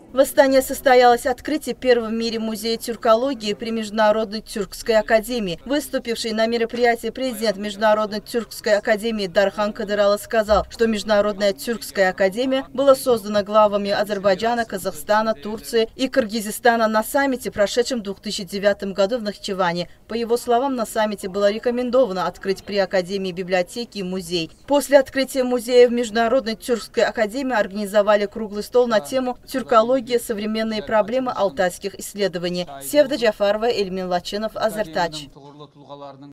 В Астане состоялось открытие первого в мире музея тюркологии при Международной тюркской академии. Выступивший на мероприятии президент Международной тюркской академии Дархан Кадыралы сказал, что Международная тюркская академия была создана главами Азербайджана, Казахстана, Турции и Кыргызстана на саммите, прошедшем в 2009 году в Нахчеване. По его словам, на саммите было рекомендовано открыть при академии библиотеки и музей. После открытия музея в Международной тюркской академии организовали круглый стол на тему «Тюркология. Современные проблемы алтайских исследований». Севда Джафарова, Эльмин Лачинов, Азертач.